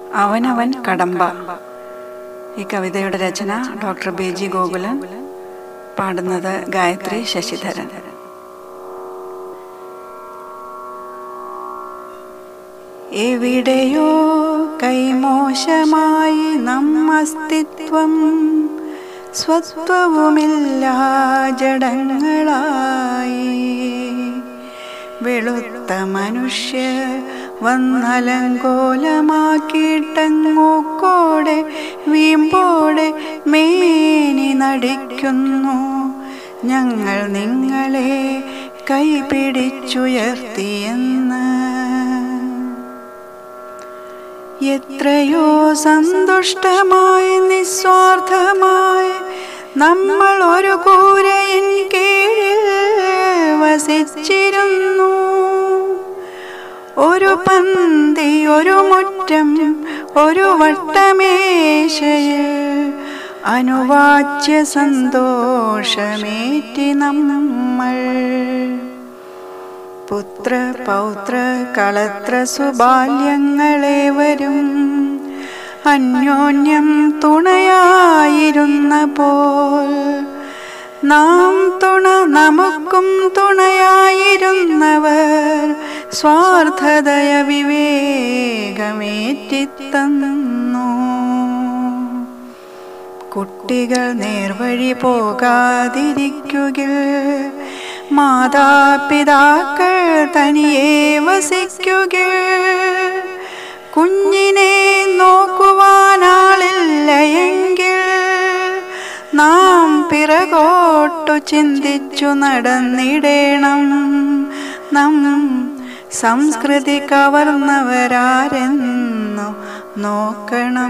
അവനവൻ കടമ്പ. ഈ കവിതയുടെ രചന ഡോക്ടർ ബേജി ഗോകുലൻ. പാടുന്നത് ഗായത്രി ശശിധരൻ. എവിടെയോ കൈമോശമായി നമ്മസ്തിത്വം, സ്വത്വവുമില്ലാ ജഡങ്ങളായി. വെളുത്ത മനുഷ്യർ വന്നലങ്കോലമാക്കിയിട്ടങ്ങോക്കോടെ വീമ്പോടെ മേനി നടിക്കുന്നു. ഞങ്ങൾ നിങ്ങളെ കൈപിടിച്ചുയർത്തിയെന്ന്. എത്രയോ സന്തുഷ്ടമായി നിസ്വാർത്ഥമായി നമ്മൾ ഒരു കൂരയിൻ കീഴിൽ വസിച്ചിരുന്നു. ഒരു പന്തി, ഒരു മുറ്റം, ഒരു വട്ടമേശയിൽ അനുവാച്യ സന്തോഷമേറ്റി നമ്മൾ. പുത്ര പൗത്ര കളത്ര സുബാല്യങ്ങളേവരും അന്യോന്യം തുണയായിരുന്ന പോൽ, നാം തുണ നമുക്കും തുണയായിരുന്നവർ സ്വാർത്ഥതയ വിവേകമേറ്റിത്തന്നു. കുട്ടികൾ നേർവഴി പോകാതിരിക്കുകിൽ മാതാപിതാക്കൾ തനിയെ വസിക്കുകിൽ, കുഞ്ഞിനെ നോക്കുവാനാളില്ലയെങ്കിൽ നാം പിറകോട്ടു ചിന്തിച്ചു നടന്നിടേണം. നാം സംസ്കൃതി കവർന്നവരാരെന്നു നോക്കണം.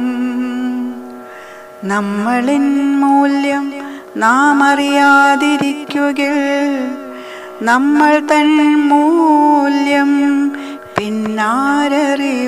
നമ്മളിൻ മൂല്യം നാം അറിയാതിരിക്കുകിൽ, നമ്മൾ തൻ മൂല്യം പിന്നാരറിയും.